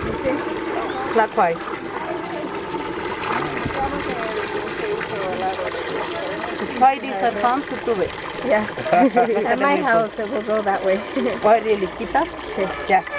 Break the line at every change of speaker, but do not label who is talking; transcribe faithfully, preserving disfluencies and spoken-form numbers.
Clockwise. So try this at home to prove it.
Yeah. At my house, it will go that way.
Oh, really? Quita?
Sí.
Yeah.